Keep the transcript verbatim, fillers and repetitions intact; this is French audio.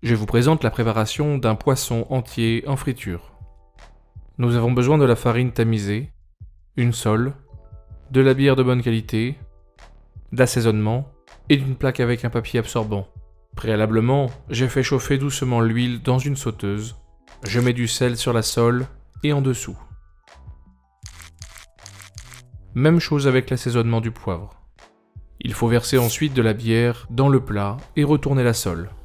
je vous présente la préparation d'un poisson entier en friture. Nous avons besoin de la farine tamisée, une sole, de la bière de bonne qualité, d'assaisonnement et d'une plaque avec un papier absorbant. Préalablement, j'ai fait chauffer doucement l'huile dans une sauteuse. Je mets du sel sur la sole et en dessous. Même chose avec l'assaisonnement du poivre. Il faut verser ensuite de la bière dans le plat et retourner la sole.